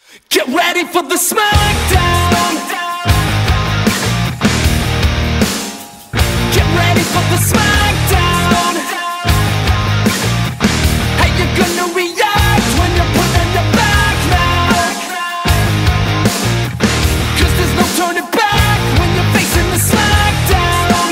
Get ready for the smackdown. Get ready for the smackdown. How you gonna react when you're put in your back now? 'Cause there's no turning back when you're facing the smackdown.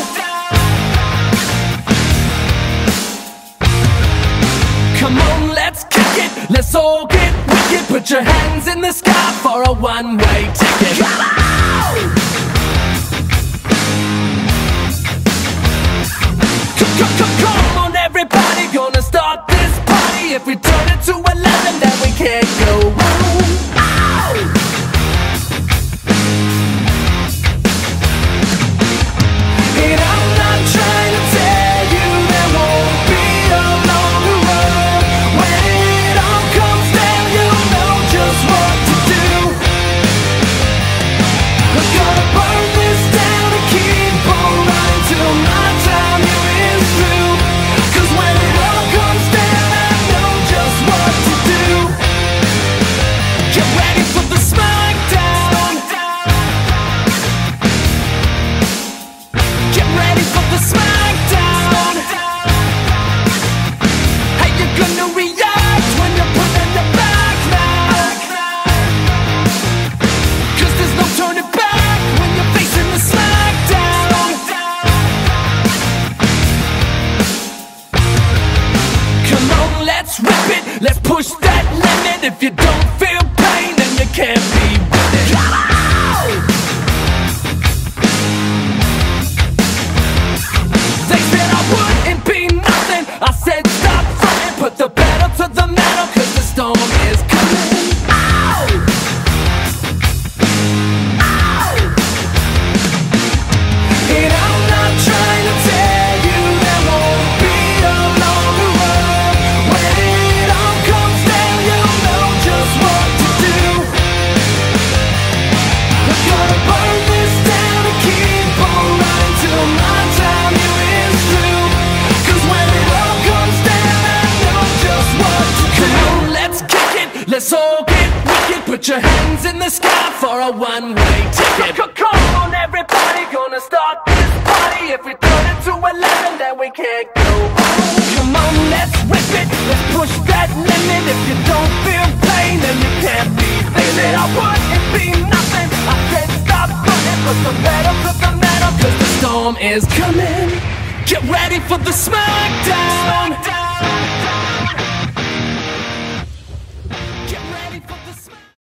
Come on, let's kick it, let's all get wicked. Put your hands in the sky for a one-way ticket. Come on! Come on everybody, gonna start this party. If we turn it to 11, then we can't go home. Ow! And I'm not trying to tell you there won't be a longer road. When it all comes down, you'll know just what to do. We're gonna burn this down and keep on running till my time here is through. 'Cause when it all comes down, I know just what to do. Get ready for the smackdown. Get ready for the smackdown. How you gonna react when you're put in the back now? 'Cause there's no turning back when you're facing the smackdown. Come on, let's rip it, let's push that limit. If you don't feel pain, then you can't be with it. Come on! They said I wouldn't be nothing, I said stop fronting. Put the pedal to the metal, 'cause the storm is coming. Ow! Ow! And I'm not trying to tell you there won't be a longer road. When it all comes down, you'll know just what to do. We're gonna burn this down and keep on running till my time here is through. 'Cause when it all comes down, I know just what to do. Come on, let's kick it, let's all get wicked. Put your hands in the sky for a one-way ticket. Come on everybody, gonna start this party. If we turn it to 11, then we can't go home. Come on, let's rip it, let's push that limit. If you don't feel pain, then you can't be feeling. I wouldn't be nothing, I said stop running. Put the pedal to the metal, 'cause the storm is coming. Get ready for the smackdown.